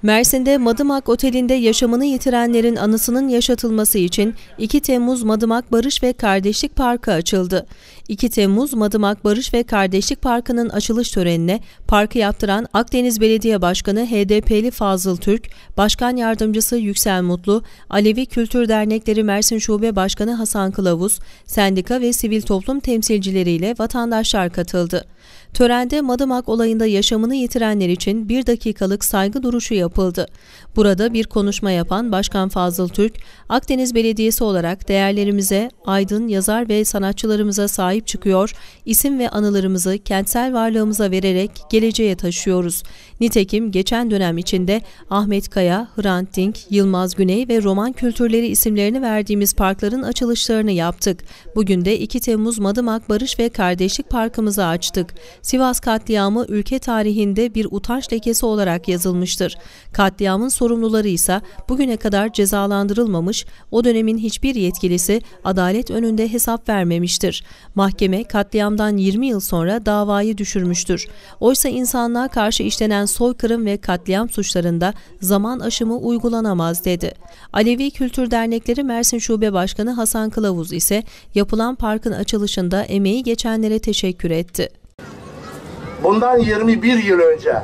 Mersin'de Madımak Oteli'nde yaşamını yitirenlerin anısının yaşatılması için 2 Temmuz Madımak Barış ve Kardeşlik Parkı açıldı. 2 Temmuz Madımak Barış ve Kardeşlik Parkı'nın açılış törenine parkı yaptıran Akdeniz Belediye Başkanı HDP'li Fazıl Türk, Başkan Yardımcısı Yüksel Mutlu, Alevi Kültür Dernekleri Mersin Şube Başkanı Hasan Kılavuz, sendika ve sivil toplum temsilcileriyle vatandaşlar katıldı. Törende Madımak olayında yaşamını yitirenler için 1 dakikalık saygı duruşu yapıldı. Burada bir konuşma yapan Başkan Fazıl Türk, Akdeniz Belediyesi olarak değerlerimize, aydın, yazar ve sanatçılarımıza sahip çıkıyor, isim ve anılarımızı kentsel varlığımıza vererek geleceğe taşıyoruz. Nitekim geçen dönem içinde Ahmet Kaya, Hrant Dink, Yılmaz Güney ve roman kültürleri isimlerini verdiğimiz parkların açılışlarını yaptık. Bugün de 2 Temmuz Madımak Barış ve Kardeşlik Parkımızı açtık. Sivas katliamı ülke tarihinde bir utanç lekesi olarak yazılmıştır. Katliamın sorumluları ise bugüne kadar cezalandırılmamış, o dönemin hiçbir yetkilisi adalet önünde hesap vermemiştir. Mahkeme katliamdan 20 yıl sonra davayı düşürmüştür. Oysa insanlığa karşı işlenen soykırım ve katliam suçlarında zaman aşımı uygulanamaz dedi. Alevi Kültür Dernekleri Mersin Şube Başkanı Hasan Kılavuz ise yapılan parkın açılışında emeği geçenlere teşekkür etti. Bundan 21 yıl önce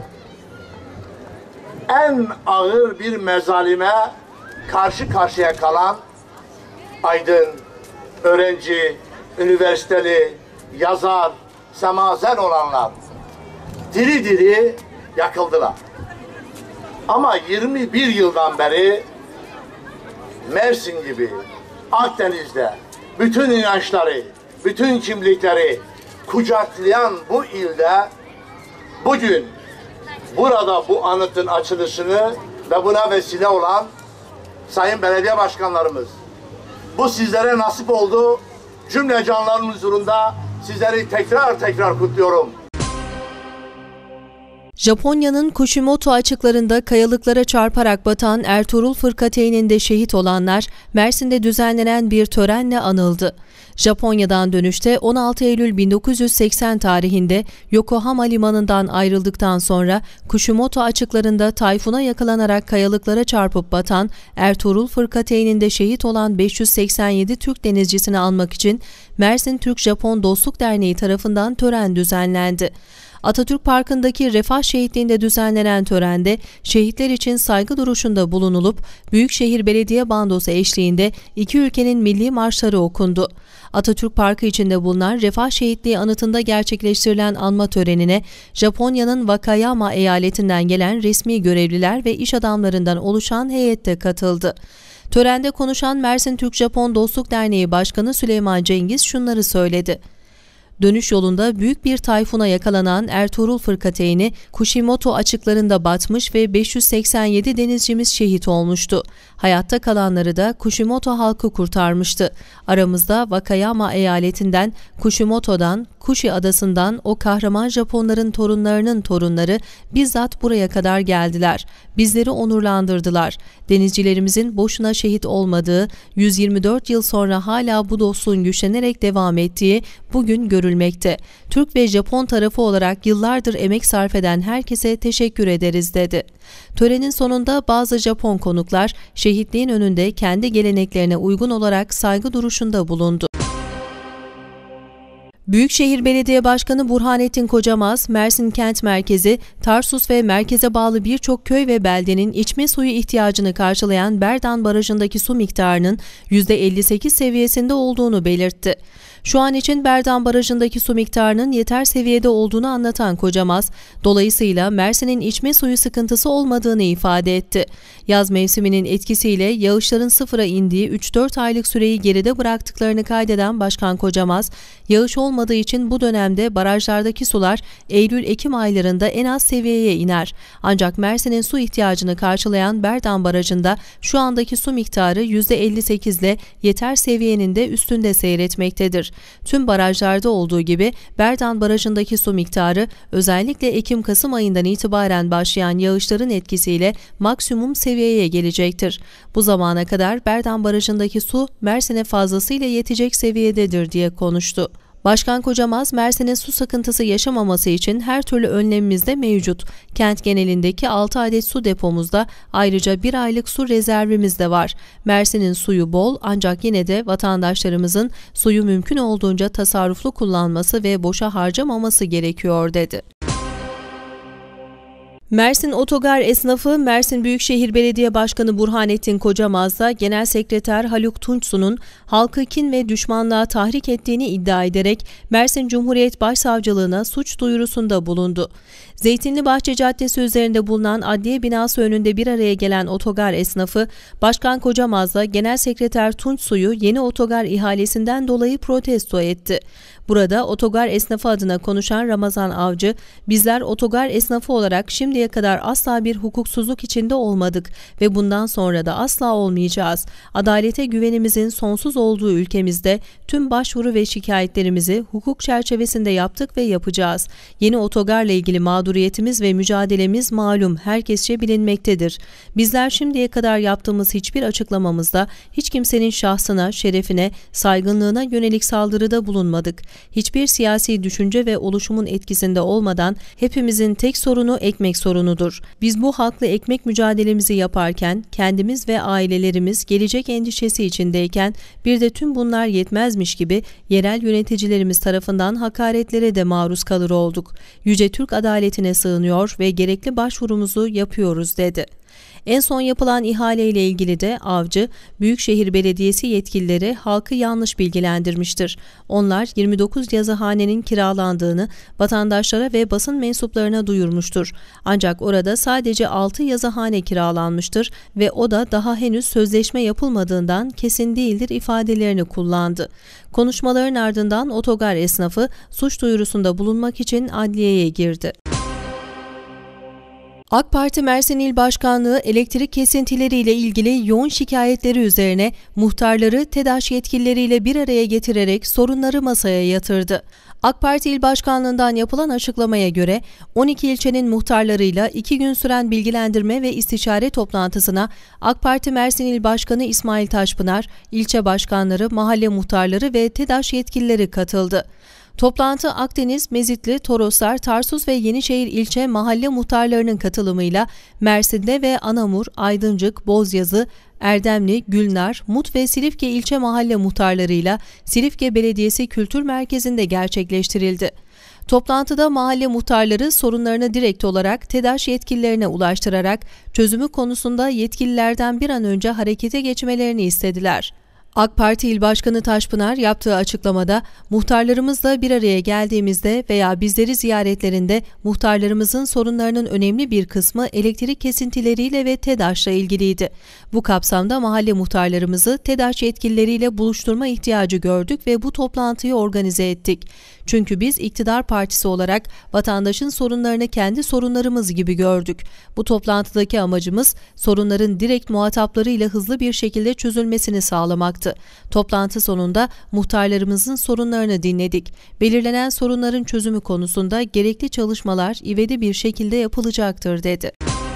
en ağır bir mezalime karşı karşıya kalan aydın, öğrenci, üniversiteli, yazar, semazen olanlar diri diri yakıldılar. Ama 21 yıldan beri Mersin gibi Akdeniz'de bütün inançları, bütün kimlikleri kucaklayan bu ilde bugün burada bu anıtın açılışını ve buna vesile olan sayın belediye başkanlarımız, bu sizlere nasip oldu. Cümle canların huzurunda sizleri tekrar kutluyorum. Japonya'nın Kushimoto açıklarında kayalıklara çarparak batan Ertuğrul Fırkateyn'inde şehit olanlar Mersin'de düzenlenen bir törenle anıldı. Japonya'dan dönüşte 16 Eylül 1980 tarihinde Yokohama limanından ayrıldıktan sonra Kushimoto açıklarında tayfuna yakalanarak kayalıklara çarpıp batan Ertuğrul Fırkateyn'inde şehit olan 587 Türk denizcisini anmak için Mersin Türk-Japon Dostluk Derneği tarafından tören düzenlendi. Atatürk Parkı'ndaki Refah Şehitliği'nde düzenlenen törende şehitler için saygı duruşunda bulunulup Büyükşehir Belediye Bandosu eşliğinde iki ülkenin milli marşları okundu. Atatürk Parkı içinde bulunan Refah Şehitliği anıtında gerçekleştirilen anma törenine Japonya'nın Wakayama eyaletinden gelen resmi görevliler ve iş adamlarından oluşan heyette katıldı. Törende konuşan Mersin Türk-Japon Dostluk Derneği Başkanı Süleyman Cengiz şunları söyledi. Dönüş yolunda büyük bir tayfuna yakalanan Ertuğrul Fırkateyn'i Kushimoto açıklarında batmış ve 587 denizcimiz şehit olmuştu. Hayatta kalanları da Kushimoto halkı kurtarmıştı. Aramızda Wakayama eyaletinden, Kushimoto'dan, Kushi adasından o kahraman Japonların torunlarının torunları bizzat buraya kadar geldiler. Bizleri onurlandırdılar. Denizcilerimizin boşuna şehit olmadığı, 124 yıl sonra hala bu dostluğun güçlenerek devam ettiği bugün görülmekte. Türk ve Japon tarafı olarak yıllardır emek sarf eden herkese teşekkür ederiz dedi. Törenin sonunda bazı Japon konuklar şehitliğin önünde kendi geleneklerine uygun olarak saygı duruşunda bulundu. Büyükşehir Belediye Başkanı Burhanettin Kocamaz, Mersin kent merkezi, Tarsus ve merkeze bağlı birçok köy ve beldenin içme suyu ihtiyacını karşılayan Berdan Barajı'ndaki su miktarının %58 seviyesinde olduğunu belirtti. Şu an için Berdan Barajı'ndaki su miktarının yeter seviyede olduğunu anlatan Kocamaz, dolayısıyla Mersin'in içme suyu sıkıntısı olmadığını ifade etti. Yaz mevsiminin etkisiyle yağışların sıfıra indiği 3-4 aylık süreyi geride bıraktıklarını kaydeden Başkan Kocamaz, yağış olmadığı için bu dönemde barajlardaki sular Eylül-Ekim aylarında en az seviyeye iner. Ancak Mersin'in su ihtiyacını karşılayan Berdan Barajı'nda şu andaki su miktarı %58 ile yeter seviyenin de üstünde seyretmektedir. Tüm barajlarda olduğu gibi Berdan Barajı'ndaki su miktarı özellikle Ekim-Kasım ayından itibaren başlayan yağışların etkisiyle maksimum seviyeye gelecektir. Bu zamana kadar Berdan Barajı'ndaki su Mersin'e fazlasıyla yetecek seviyededir diye konuştu. Başkan Kocamaz, Mersin'in su sıkıntısı yaşamaması için her türlü önlemimiz de mevcut. Kent genelindeki 6 adet su depomuzda ayrıca 1 aylık su rezervimiz de var. Mersin'in suyu bol ancak yine de vatandaşlarımızın suyu mümkün olduğunca tasarruflu kullanması ve boşa harcamaması gerekiyor dedi. Mersin Otogar esnafı, Mersin Büyükşehir Belediye Başkanı Burhanettin Kocamaz'da Genel Sekreter Haluk Tunçsu'nun halkı kin ve düşmanlığa tahrik ettiğini iddia ederek Mersin Cumhuriyet Başsavcılığına suç duyurusunda bulundu. Zeytinlibahçe Caddesi üzerinde bulunan adliye binası önünde bir araya gelen otogar esnafı, Başkan Kocamaz'la Genel Sekreter Tunçsu'yu yeni otogar ihalesinden dolayı protesto etti. Burada otogar esnafı adına konuşan Ramazan Avcı, "Bizler otogar esnafı olarak şimdiye kadar asla bir hukuksuzluk içinde olmadık ve bundan sonra da asla olmayacağız. Adalete güvenimizin sonsuz olduğu ülkemizde tüm başvuru ve şikayetlerimizi hukuk çerçevesinde yaptık ve yapacağız. Yeni otogarla ilgili mağduriyetimiz ve mücadelemiz malum, herkesçe bilinmektedir. Bizler şimdiye kadar yaptığımız hiçbir açıklamamızda hiç kimsenin şahsına, şerefine, saygınlığına yönelik saldırıda bulunmadık. Hiçbir siyasi düşünce ve oluşumun etkisinde olmadan hepimizin tek sorunu ekmek sorunudur. Biz bu haklı ekmek mücadelemizi yaparken, kendimiz ve ailelerimiz gelecek endişesi içindeyken bir de tüm bunlar yetmezmiş gibi yerel yöneticilerimiz tarafından hakaretlere de maruz kalır olduk. Yüce Türk adaletine sığınıyor ve gerekli başvurumuzu yapıyoruz dedi. En son yapılan ihaleyle ilgili de Avcı, Büyükşehir Belediyesi yetkilileri halkı yanlış bilgilendirmiştir. Onlar 29 yazıhanenin kiralandığını vatandaşlara ve basın mensuplarına duyurmuştur. Ancak orada sadece 6 yazıhane kiralanmıştır ve o da daha henüz sözleşme yapılmadığından kesin değildir ifadelerini kullandı. Konuşmaların ardından otogar esnafı suç duyurusunda bulunmak için adliyeye girdi. AK Parti Mersin İl Başkanlığı elektrik kesintileriyle ilgili yoğun şikayetleri üzerine muhtarları TEDAŞ yetkilileriyle bir araya getirerek sorunları masaya yatırdı. AK Parti İl Başkanlığı'ndan yapılan açıklamaya göre 12 ilçenin muhtarlarıyla 2 gün süren bilgilendirme ve istişare toplantısına AK Parti Mersin İl Başkanı İsmail Taşpınar, ilçe başkanları, mahalle muhtarları ve TEDAŞ yetkilileri katıldı. Toplantı Akdeniz, Mezitli, Toroslar, Tarsus ve Yenişehir ilçe mahalle muhtarlarının katılımıyla Mersin'de ve Anamur, Aydıncık, Bozyazı, Erdemli, Gülnar, Mut ve Silifke ilçe mahalle muhtarlarıyla Silifke Belediyesi Kültür Merkezi'nde gerçekleştirildi. Toplantıda mahalle muhtarları sorunlarını direkt olarak TEDAŞ yetkililerine ulaştırarak çözümü konusunda yetkililerden bir an önce harekete geçmelerini istediler. AK Parti İl Başkanı Taşpınar yaptığı açıklamada, muhtarlarımızla bir araya geldiğimizde veya bizleri ziyaretlerinde muhtarlarımızın sorunlarının önemli bir kısmı elektrik kesintileriyle ve TEDAŞ'la ilgiliydi. Bu kapsamda mahalle muhtarlarımızı TEDAŞ yetkilileriyle buluşturma ihtiyacı gördük ve bu toplantıyı organize ettik. Çünkü biz iktidar partisi olarak vatandaşın sorunlarını kendi sorunlarımız gibi gördük. Bu toplantıdaki amacımız sorunların direkt muhataplarıyla hızlı bir şekilde çözülmesini sağlamaktı. Toplantı sonunda muhtarlarımızın sorunlarını dinledik. Belirlenen sorunların çözümü konusunda gerekli çalışmalar ivedi bir şekilde yapılacaktır dedi.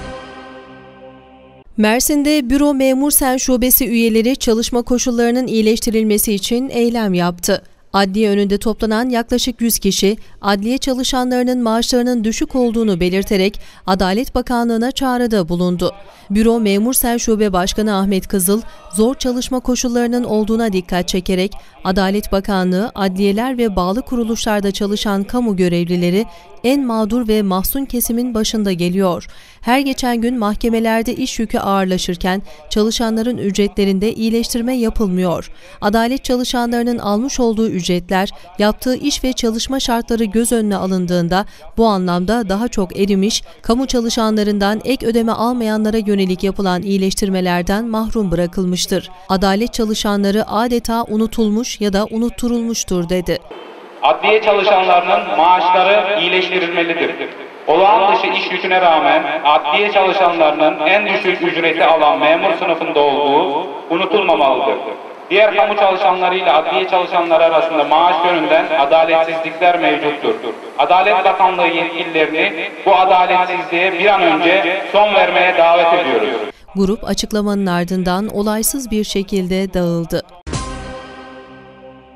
Mersin'de Büro Memur Sen Şubesi üyeleri çalışma koşullarının iyileştirilmesi için eylem yaptı. Adliye önünde toplanan yaklaşık 100 kişi, adliye çalışanlarının maaşlarının düşük olduğunu belirterek Adalet Bakanlığı'na çağrıda bulundu. Büro Memur Sen Şube Başkanı Ahmet Kızıl, zor çalışma koşullarının olduğuna dikkat çekerek, Adalet Bakanlığı, adliyeler ve bağlı kuruluşlarda çalışan kamu görevlileri en mağdur ve mahzun kesimin başında geliyor. Her geçen gün mahkemelerde iş yükü ağırlaşırken çalışanların ücretlerinde iyileştirme yapılmıyor. Adalet çalışanlarının almış olduğu ücretler, yaptığı iş ve çalışma şartları göz önüne alındığında bu anlamda daha çok erimiş, kamu çalışanlarından ek ödeme almayanlara yönelik yapılan iyileştirmelerden mahrum bırakılmıştır. Adalet çalışanları adeta unutulmuş ya da unutturulmuştur dedi. Adliye çalışanlarının maaşları iyileştirilmelidir. Olağan dışı iş yüküne rağmen adliye çalışanlarının en düşük ücreti alan memur sınıfında olduğu unutulmamalıdır. Diğer kamu çalışanlarıyla adliye çalışanları arasında maaş yönünden adaletsizlikler mevcuttur. Adalet Bakanlığı yetkililerini bu adaletsizliğe bir an önce son vermeye davet ediyoruz. Grup açıklamanın ardından olaysız bir şekilde dağıldı.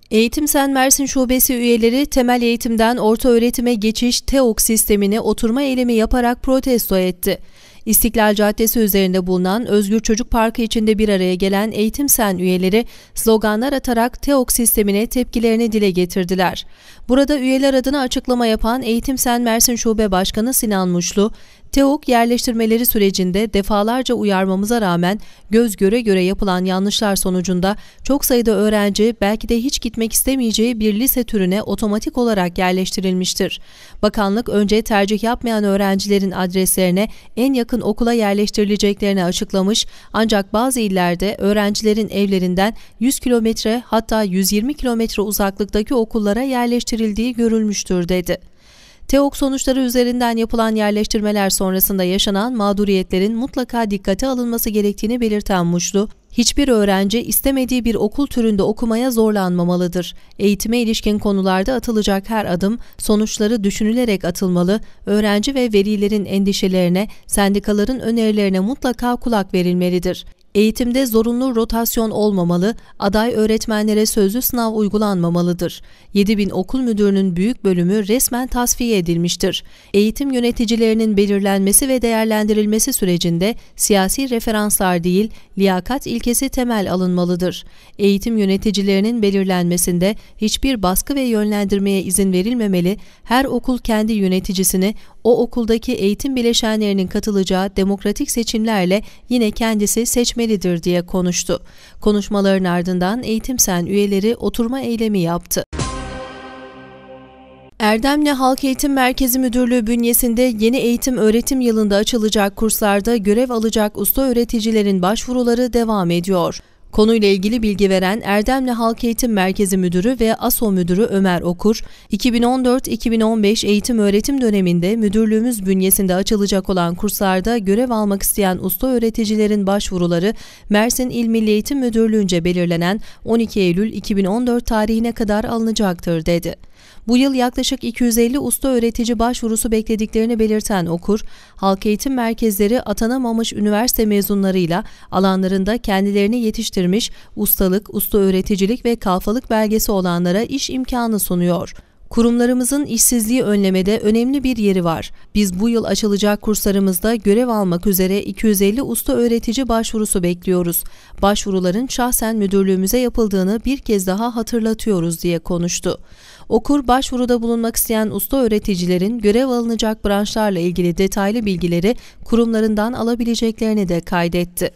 Eğitimsen Mersin Şubesi üyeleri temel eğitimden orta öğretime geçiş TEOK sistemine oturma eylemi yaparak protesto etti. İstiklal Caddesi üzerinde bulunan Özgür Çocuk Parkı içinde bir araya gelen Eğitimsen üyeleri sloganlar atarak TEOK sistemine tepkilerini dile getirdiler. Burada üyeler adına açıklama yapan Eğitimsen Mersin Şube Başkanı Sinan Muşlu, TEOK yerleştirmeleri sürecinde defalarca uyarmamıza rağmen göz göre göre yapılan yanlışlar sonucunda çok sayıda öğrenci belki de hiç gitmek istemeyeceği bir lise türüne otomatik olarak yerleştirilmiştir. Bakanlık önce tercih yapmayan öğrencilerin adreslerine en yakın okula yerleştirileceklerini açıklamış, ancak bazı illerde öğrencilerin evlerinden 100 kilometre hatta 120 kilometre uzaklıktaki okullara yerleştirildiği görülmüştür dedi. TEOK sonuçları üzerinden yapılan yerleştirmeler sonrasında yaşanan mağduriyetlerin mutlaka dikkate alınması gerektiğini belirten Muşlu, hiçbir öğrenci istemediği bir okul türünde okumaya zorlanmamalıdır. Eğitime ilişkin konularda atılacak her adım sonuçları düşünülerek atılmalı, öğrenci ve velilerin endişelerine, sendikaların önerilerine mutlaka kulak verilmelidir. Eğitimde zorunlu rotasyon olmamalı, aday öğretmenlere sözlü sınav uygulanmamalıdır. 7.000 okul müdürünün büyük bölümü resmen tasfiye edilmiştir. Eğitim yöneticilerinin belirlenmesi ve değerlendirilmesi sürecinde siyasi referanslar değil, liyakat ilkesi temel alınmalıdır. Eğitim yöneticilerinin belirlenmesinde hiçbir baskı ve yönlendirmeye izin verilmemeli, her okul kendi yöneticisini, o okuldaki eğitim bileşenlerinin katılacağı demokratik seçimlerle yine kendisi seçmelidir diye konuştu. Konuşmaların ardından Eğitimsen üyeleri oturma eylemi yaptı. Erdemli Halk Eğitim Merkezi Müdürlüğü bünyesinde yeni eğitim öğretim yılında açılacak kurslarda görev alacak usta öğreticilerin başvuruları devam ediyor. Konuyla ilgili bilgi veren Erdemli Halk Eğitim Merkezi Müdürü ve ASO Müdürü Ömer Okur, 2014-2015 eğitim öğretim döneminde müdürlüğümüz bünyesinde açılacak olan kurslarda görev almak isteyen usta öğreticilerin başvuruları Mersin İl Milli Eğitim Müdürlüğü'nce belirlenen 12 Eylül 2014 tarihine kadar alınacaktır dedi. Bu yıl yaklaşık 250 usta öğretici başvurusu beklediklerini belirten Okur, halk eğitim merkezleri atanamamış üniversite mezunlarıyla alanlarında kendilerini yetiştirmiş, ustalık, usta öğreticilik ve kalfalık belgesi olanlara iş imkanı sunuyor. Kurumlarımızın işsizliği önlemede önemli bir yeri var. Biz bu yıl açılacak kurslarımızda görev almak üzere 250 usta öğretici başvurusu bekliyoruz. Başvuruların şahsen müdürlüğümüze yapıldığını bir kez daha hatırlatıyoruz diye konuştu. Okur, başvuruda bulunmak isteyen usta öğreticilerin görev alınacak branşlarla ilgili detaylı bilgileri kurumlarından alabileceklerini de kaydetti.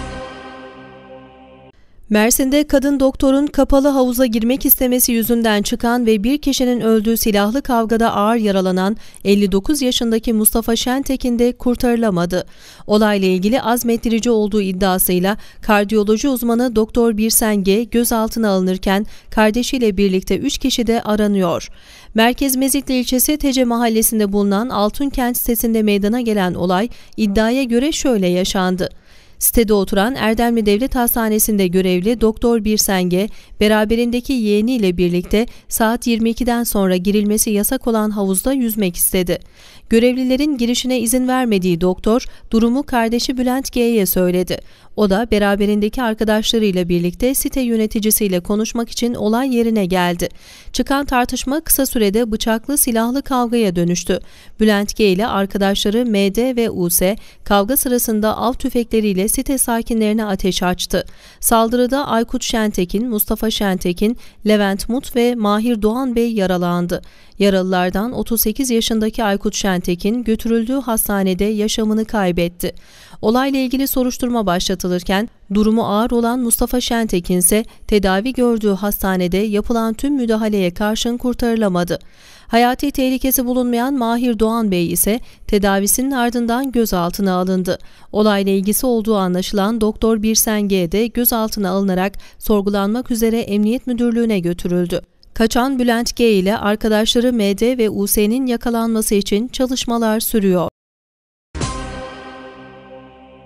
Mersin'de kadın doktorun kapalı havuza girmek istemesi yüzünden çıkan ve bir kişinin öldüğü silahlı kavgada ağır yaralanan 59 yaşındaki Mustafa Şentekin de kurtarılamadı. Olayla ilgili azmettirici olduğu iddiasıyla kardiyoloji uzmanı Doktor Birsen G gözaltına alınırken kardeşiyle birlikte 3 kişi de aranıyor. Merkez Mezitli ilçesi Tece mahallesinde bulunan Altunkent sitesinde meydana gelen olay iddiaya göre şöyle yaşandı. Sitede oturan Erdemli Devlet Hastanesi'nde görevli Doktor Birsenge, beraberindeki yeğeniyle birlikte saat 22'den sonra girilmesi yasak olan havuzda yüzmek istedi. Görevlilerin girişine izin vermediği doktor, durumu kardeşi Bülent G'ye söyledi. O da beraberindeki arkadaşlarıyla birlikte site yöneticisiyle konuşmak için olay yerine geldi. Çıkan tartışma kısa sürede bıçaklı silahlı kavgaya dönüştü. Bülent G ile arkadaşları MD ve US kavga sırasında av tüfekleriyle site sakinlerine ateş açtı. Saldırıda Aykut Şentekin, Mustafa Şentekin, Levent Mut ve Mahir Doğan Bey yaralandı. Yaralılardan 38 yaşındaki Aykut Şentekin götürüldüğü hastanede yaşamını kaybetti. Olayla ilgili soruşturma başlatılırken durumu ağır olan Mustafa Şentekin ise tedavi gördüğü hastanede yapılan tüm müdahaleye karşın kurtarılamadı. Hayati tehlikesi bulunmayan Mahir Doğan Bey ise tedavisinin ardından gözaltına alındı. Olayla ilgisi olduğu anlaşılan Doktor Birsen G de gözaltına alınarak sorgulanmak üzere Emniyet Müdürlüğü'ne götürüldü. Kaçan Bülent G ile arkadaşları MD ve US'nin yakalanması için çalışmalar sürüyor.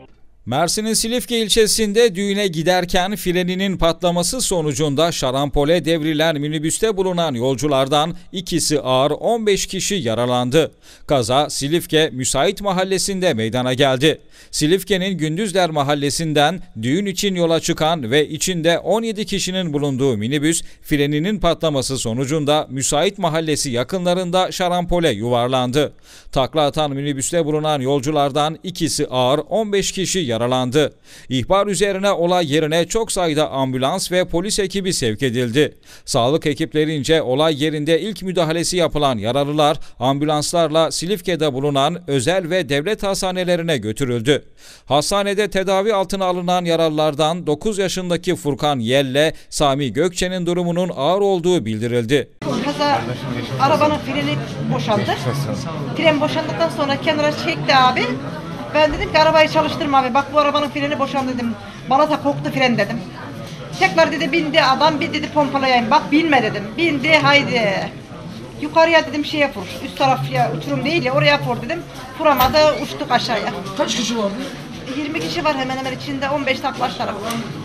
Mersin'in Silifke ilçesinde düğüne giderken freninin patlaması sonucunda şarampole devrilen minibüste bulunan yolculardan ikisi ağır, 15 kişi yaralandı. Kaza Silifke Müsait Mahallesi'nde meydana geldi. Silifke'nin Gündüzler Mahallesi'nden düğün için yola çıkan ve içinde 17 kişinin bulunduğu minibüs freninin patlaması sonucunda Müsait Mahallesi yakınlarında şarampole yuvarlandı. Takla atan minibüste bulunan yolculardan ikisi ağır, 15 kişi yaralandı. İhbar üzerine olay yerine çok sayıda ambulans ve polis ekibi sevk edildi. Sağlık ekiplerince olay yerinde ilk müdahalesi yapılan yaralılar ambulanslarla Silifke'de bulunan özel ve devlet hastanelerine götürüldü. Hastanede tedavi altına alınan yaralılardan 9 yaşındaki Furkan Yelle, Sami Gökçe'nin durumunun ağır olduğu bildirildi. Kaza arabanın freni boşaldı. Fren boşaldıktan sonra kenara çekti abi. Ben dedim ki arabayı çalıştırma abi. Bak bu arabanın freni boşaldı dedim. Balata koktu fren dedim. Tekrar dedi bindi adam, bir dedi pompalayayım. Bak binme dedim. Bindi haydi. Yukarıya dedim şeye vur. Üst taraf ya uçurum değil ya oraya vur dedim. Vuramadı, uçtuk aşağıya. Kaç kişi vardı? 20 kişi var hemen hemen içinde, 15 taklaş tarafı.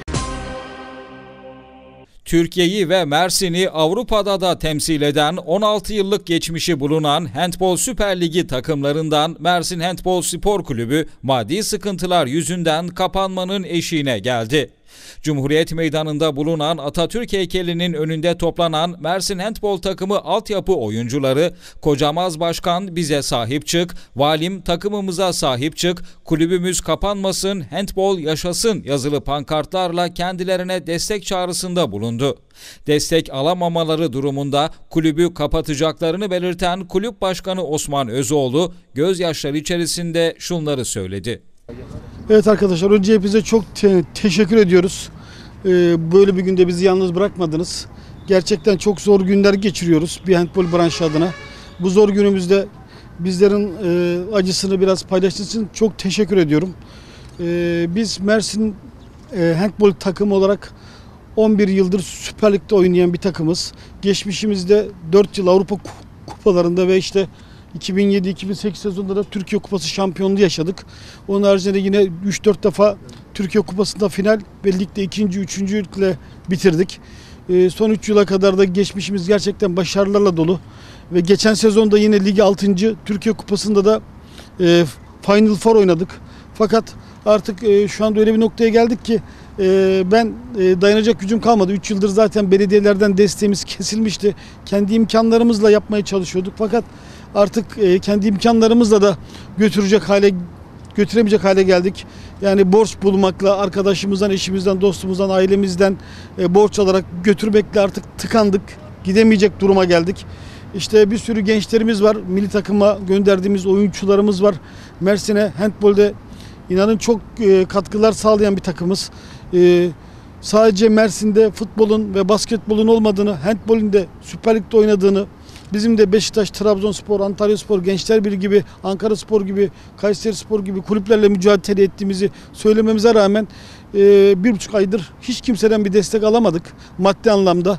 Türkiye'yi ve Mersin'i Avrupa'da da temsil eden 16 yıllık geçmişi bulunan Handbol Süper Ligi takımlarından Mersin Handbol Spor Kulübü maddi sıkıntılar yüzünden kapanmanın eşiğine geldi. Cumhuriyet Meydanı'nda bulunan Atatürk heykelinin önünde toplanan Mersin Handbol takımı altyapı oyuncuları "Kocamaz Başkan bize sahip çık, valim takımımıza sahip çık, kulübümüz kapanmasın, handbol yaşasın" yazılı pankartlarla kendilerine destek çağrısında bulundu. Destek alamamaları durumunda kulübü kapatacaklarını belirten Kulüp Başkanı Osman Özoğlu gözyaşları içerisinde şunları söyledi. Evet arkadaşlar, önce hepinize çok teşekkür ediyoruz. Böyle bir günde bizi yalnız bırakmadınız. Gerçekten çok zor günler geçiriyoruz bir handbol branşı adına. Bu zor günümüzde bizlerin acısını biraz paylaştığınız için çok teşekkür ediyorum. Biz Mersin handbol takımı olarak 11 yıldır Süper Lig'de oynayan bir takımız. Geçmişimizde 4 yıl Avrupa kupalarında ve işte 2007-2008 sezonunda da Türkiye Kupası şampiyonluğu yaşadık. Onun haricinde yine 3-4 defa Türkiye Kupası'nda final ve ligde 2. 3. ile bitirdik. Son 3 yıla kadar da geçmişimiz gerçekten başarılarla dolu. Ve geçen sezonda yine ligi 6. Türkiye Kupası'nda da Final Four oynadık. Fakat artık şu anda öyle bir noktaya geldik ki ben dayanacak gücüm kalmadı. 3 yıldır zaten belediyelerden desteğimiz kesilmişti. Kendi imkanlarımızla yapmaya çalışıyorduk. Fakat artık kendi imkanlarımızla da götüremeyecek hale geldik. Yani borç bulmakla, arkadaşımızdan, eşimizden, dostumuzdan, ailemizden borç alarak götürmekle artık tıkandık. Gidemeyecek duruma geldik. İşte bir sürü gençlerimiz var. Milli takıma gönderdiğimiz oyuncularımız var. Mersin'e handbolde inanın çok katkılar sağlayan bir takımız. Sadece Mersin'de futbolun ve basketbolun olmadığını, handbolün de Süper Lig'de oynadığını, bizim de Beşiktaş, Trabzonspor, Antalyaspor, Gençlerbirliği gibi, Ankaraspor gibi, Kayserispor gibi kulüplerle mücadele ettiğimizi söylememize rağmen 1,5 aydır hiç kimseden bir destek alamadık maddi anlamda.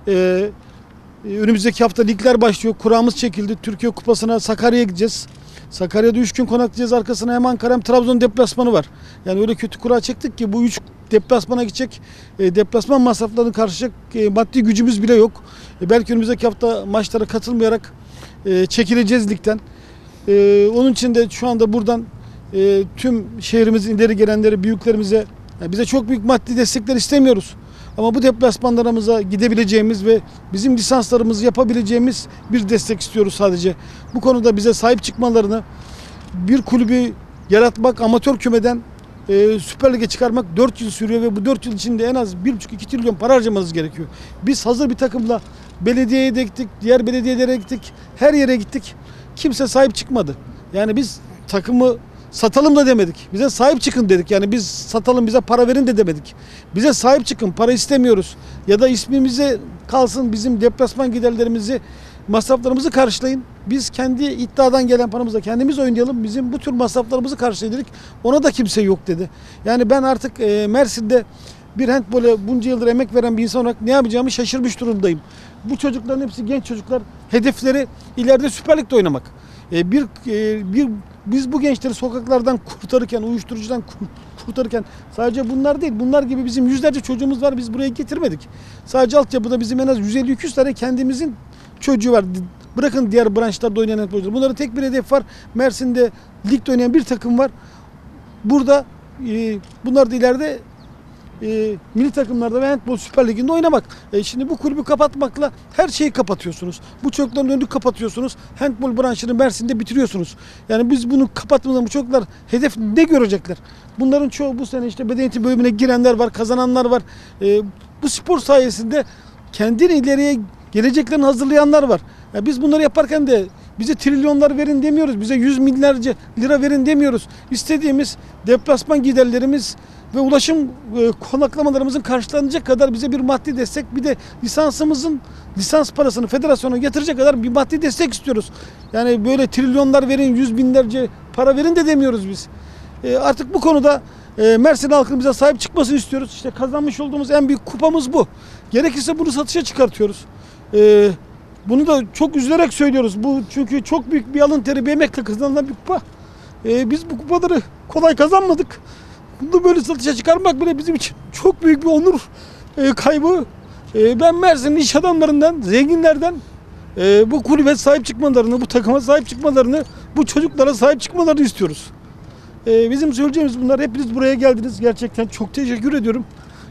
Önümüzdeki hafta ligler başlıyor. Kuramız çekildi. Türkiye Kupası'na Sakarya'ya gideceğiz. Sakarya'da 3 gün konaklayacağız. Arkasına hem Ankara hem Trabzon deplasmanı var. Yani öyle kötü kura çektik ki bu 3 deplasmana gidecek. Deplasman masraflarını karşılayacak maddi gücümüz bile yok. Belki önümüzdeki hafta maçlara katılmayarak çekileceğiz ligden. Onun için de şu anda buradan tüm şehrimizin ileri gelenleri, büyüklerimize, yani bize çok büyük maddi destekler istemiyoruz. Ama bu deplasmanlarımıza gidebileceğimiz ve bizim lisanslarımızı yapabileceğimiz bir destek istiyoruz sadece. Bu konuda bize sahip çıkmalarını, bir kulübü yaratmak, amatör kümeden Süper Lig'e çıkarmak 4 yıl sürüyor ve bu 4 yıl içinde en az 1,5-2 trilyon para harcamanız gerekiyor. Biz hazır bir takımla belediyeye de gittik, diğer belediyelere gittik, her yere gittik. Kimse sahip çıkmadı. Yani biz takımı satalım da demedik. Bize sahip çıkın dedik. Yani biz satalım, bize para verin de demedik. Bize sahip çıkın, para istemiyoruz. Ya da ismimize kalsın, bizim deplasman giderlerimizi, masraflarımızı karşılayın. Biz kendi iddiadan gelen paramızla kendimiz oynayalım. Bizim bu tür masraflarımızı karşılayın dedik. Ona da kimse yok dedi. Yani ben artık Mersin'de bir handbole bunca yıldır emek veren bir insan olarak ne yapacağımı şaşırmış durumdayım. Bu çocukların hepsi genç çocuklar. Hedefleri ileride Süper Lig'de oynamak. Biz bu gençleri sokaklardan kurtarırken, uyuşturucudan kurtarırken sadece bunlar değil, bunlar gibi bizim yüzlerce çocuğumuz var, biz buraya getirmedik. Sadece altyapıda bizim en az 150-200 tane kendimizin çocuğu var. Bırakın diğer branşlarda oynayan futbolcular. Bunların tek bir hedef var. Mersin'de ligde oynayan bir takım var. Burada bunlar da ileride milli takımlarda ve Handball Süper Ligi'nde oynamak. Şimdi bu kulübü kapatmakla her şeyi kapatıyorsunuz. Bu çocukların önünü kapatıyorsunuz. Handball branşını Mersin'de bitiriyorsunuz. Yani biz bunu kapattığımızda bu çocuklar hedef ne görecekler? Bunların çoğu bu sene işte beden eğitimi bölümüne girenler var, kazananlar var. Bu spor sayesinde kendini ileriye geleceklerini hazırlayanlar var. Yani biz bunları yaparken de bize trilyonlar verin demiyoruz. Bize 100 milyarca lira verin demiyoruz. İstediğimiz deplasman giderlerimiz ve ulaşım konaklamalarımızın karşılanacak kadar bize bir maddi destek, bir de lisans parasını federasyona getirecek kadar bir maddi destek istiyoruz. Yani böyle trilyonlar verin, 100 binlerce para verin de demiyoruz biz. Artık bu konuda Mersin halkının bize sahip çıkmasını istiyoruz. İşte kazanmış olduğumuz en büyük kupamız bu. Gerekirse bunu satışa çıkartıyoruz. Bunu da çok üzülerek söylüyoruz. Bu çünkü çok büyük bir alın teri, bir emekle kazanılan bir kupa. Biz bu kupaları kolay kazanmadık. Bunu böyle satışa çıkarmak bile bizim için çok büyük bir onur kaybı. Ben Mersin'in iş adamlarından, zenginlerden bu kulübe sahip çıkmalarını, bu takıma sahip çıkmalarını, bu çocuklara sahip çıkmalarını istiyoruz. Bizim söyleyeceğimiz bunlar. Hepiniz buraya geldiniz. Gerçekten çok teşekkür ediyorum.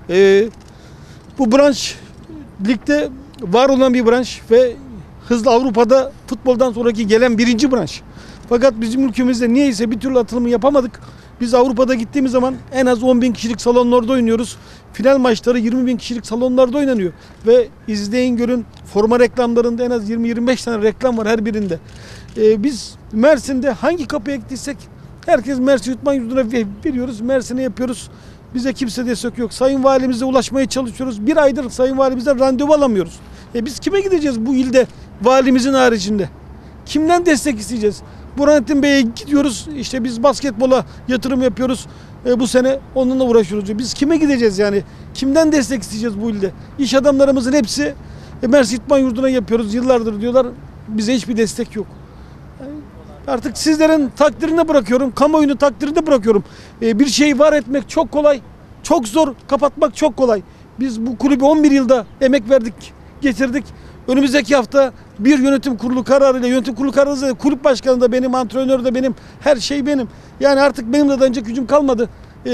Bu branş ligde var olan bir branş ve hızlı Avrupa'da futboldan sonraki gelen birinci branş. Fakat bizim ülkemizde niyeyse bir türlü atılımı yapamadık. Biz Avrupa'da gittiğimiz zaman en az 10 bin kişilik salonlarda oynuyoruz. Final maçları 20 bin kişilik salonlarda oynanıyor. Ve izleyin görün, forma reklamlarında en az 20-25 tane reklam var her birinde. Biz Mersin'de hangi kapıya gittiysek herkes Mersin Yutman Yurdu'na veriyoruz. Mersin'e yapıyoruz. Bize kimse destek yok. Sayın Valimize ulaşmaya çalışıyoruz. Bir aydır Sayın Valimizden randevu alamıyoruz. Biz kime gideceğiz bu ilde valimizin haricinde? Kimden destek isteyeceğiz? Burhanettin Bey'e gidiyoruz. İşte biz basketbola yatırım yapıyoruz. Bu sene onunla uğraşıyoruz. Biz kime gideceğiz yani? Kimden destek isteyeceğiz bu ilde? İş adamlarımızın hepsi Mersin İtman Yurdu'na yapıyoruz. Yıllardır diyorlar. Bize hiçbir destek yok. Artık sizlerin takdirine bırakıyorum. Kamuoyunun takdirine bırakıyorum. Bir şeyi var etmek çok kolay. Çok zor. Kapatmak çok kolay. Biz bu kulübü 11 yılda emek verdik, getirdik. Önümüzdeki hafta bir yönetim kurulu kararıyla, yönetim kurulu kararıyla kulüp başkanı da benim, antrenör de benim, her şey benim. Yani artık benim de dayanacak gücüm kalmadı.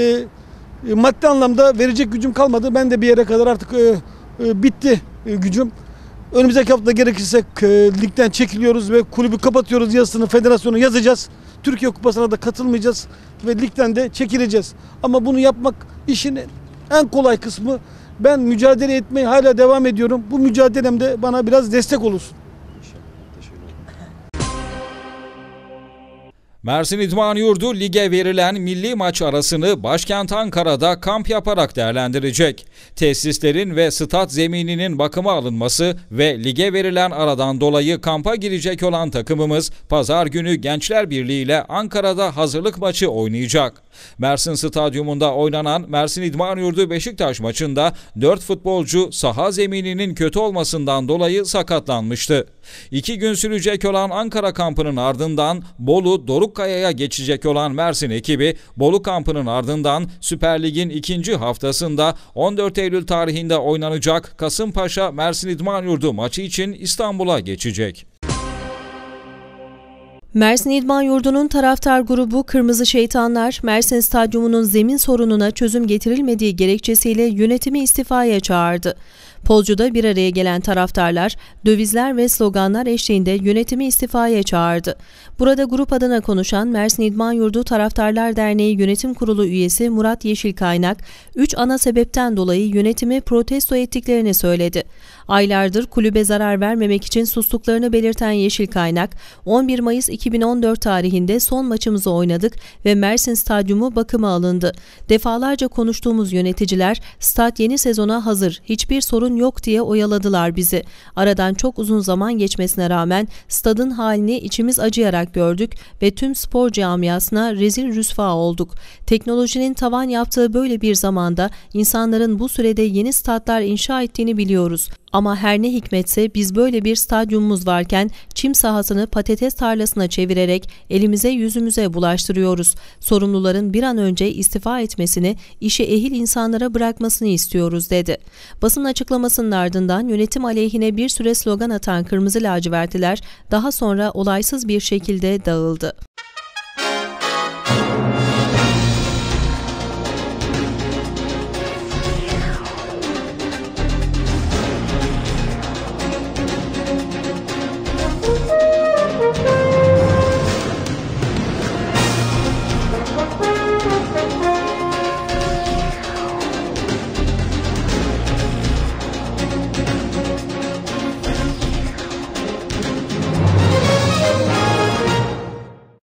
Maddi anlamda verecek gücüm kalmadı. Ben de bir yere kadar artık bitti gücüm. Önümüzdeki hafta gerekirse ligden çekiliyoruz ve kulübü kapatıyoruz yazısını federasyona yazacağız. Türkiye Kupası'na da katılmayacağız ve ligden de çekileceğiz. Ama bunu yapmak işin en kolay kısmı. Ben mücadele etmeye hala devam ediyorum. Bu mücadelemde bana biraz destek olursun. Mersin İdman Yurdu lige verilen milli maç arasını başkent Ankara'da kamp yaparak değerlendirecek. Tesislerin ve stat zemininin bakıma alınması ve lige verilen aradan dolayı kampa girecek olan takımımız Pazar günü Gençler Birliği ile Ankara'da hazırlık maçı oynayacak. Mersin Stadyumunda oynanan Mersin İdman Yurdu Beşiktaş maçında 4 futbolcu saha zemininin kötü olmasından dolayı sakatlanmıştı. 2 gün sürecek olan Ankara kampının ardından Bolu Dorukkaya'ya geçecek olan Mersin ekibi Bolu kampının ardından Süper Lig'in 2. haftasında 14 Eylül tarihinde oynanacak Kasımpaşa Mersin İdman Yurdu maçı için İstanbul'a geçecek. Mersin İdman Yurdu'nun taraftar grubu Kırmızı Şeytanlar, Mersin Stadyumu'nun zemin sorununa çözüm getirilmediği gerekçesiyle yönetimi istifaya çağırdı. Pozcu'da bir araya gelen taraftarlar, dövizler ve sloganlar eşliğinde yönetimi istifaya çağırdı. Burada grup adına konuşan Mersin İdman Yurdu Taraftarlar Derneği Yönetim Kurulu üyesi Murat Yeşilkaynak, 3 ana sebepten dolayı yönetimi protesto ettiklerini söyledi. Aylardır kulübe zarar vermemek için sustuklarını belirten Yeşilkaynak, 11 Mayıs 2014 tarihinde son maçımızı oynadık ve Mersin Stadyumu bakıma alındı. Defalarca konuştuğumuz yöneticiler, stat yeni sezona hazır, hiçbir sorun yok diye oyaladılar bizi. Aradan çok uzun zaman geçmesine rağmen stadın halini içimiz acıyarak gördük ve tüm spor camiasına rezil rüsva olduk. Teknolojinin tavan yaptığı böyle bir zamanda insanların bu sürede yeni statlar inşa ettiğini biliyoruz. Ama her ne hikmetse biz böyle bir stadyumumuz varken çim sahasını patates tarlasına çevirerek elimize yüzümüze bulaştırıyoruz. Sorumluların bir an önce istifa etmesini, işi ehil insanlara bırakmasını istiyoruz dedi. Basın açıklamasının ardından yönetim aleyhine bir süre slogan atan Kırmızı Lacivertliler daha sonra olaysız bir şekilde dağıldı.